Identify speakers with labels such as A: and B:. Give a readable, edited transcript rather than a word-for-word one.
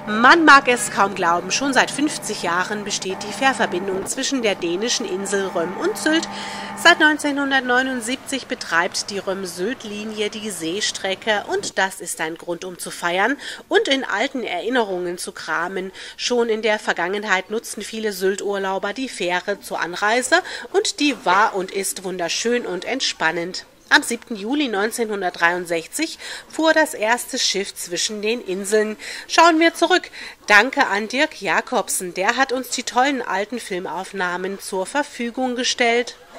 A: Man mag es kaum glauben, schon seit 50 Jahren besteht die Fährverbindung zwischen der dänischen Insel Røm und Sylt. Seit 1979 betreibt die Røm-Sylt-Linie die Seestrecke und das ist ein Grund, um zu feiern und in alten Erinnerungen zu kramen. Schon in der Vergangenheit nutzten viele Sylt-Urlauber die Fähre zur Anreise und die war und ist wunderschön und entspannend. Am 7. Juli 1963 fuhr das erste Schiff zwischen den Inseln. Schauen wir zurück. Danke an Dirk Jacobsen, der hat uns die tollen alten Filmaufnahmen zur Verfügung gestellt.